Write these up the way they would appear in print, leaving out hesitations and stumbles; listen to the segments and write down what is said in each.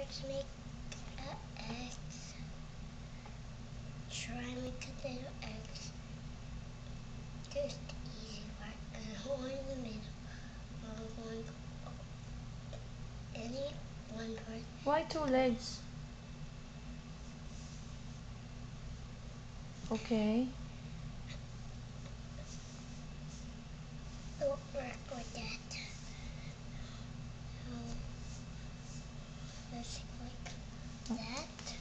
let's make eggs. Try make a little eggs. Just easy part. And hole in the middle. One, any one part. Why 2 legs? Okay. It'll work with that. So, let's like that.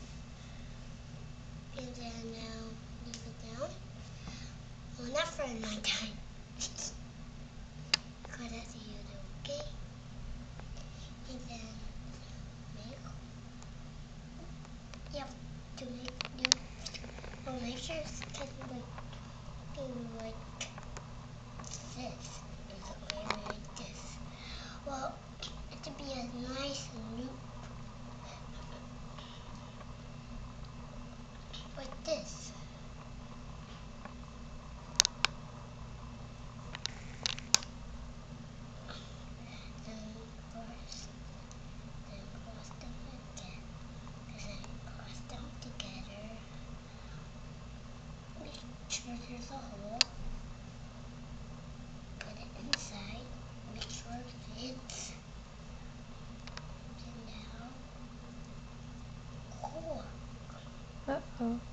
And then now leave it down. Well, not for a long time. Because that's you do, okay? And then you have to make sure it's kind of like this. Is like this. Well, it should be a nice loop like this. Then cross them again. Then cross them together. Make sure there's a hole. Put it inside. Make sure it fits. And now, core. Uh-oh.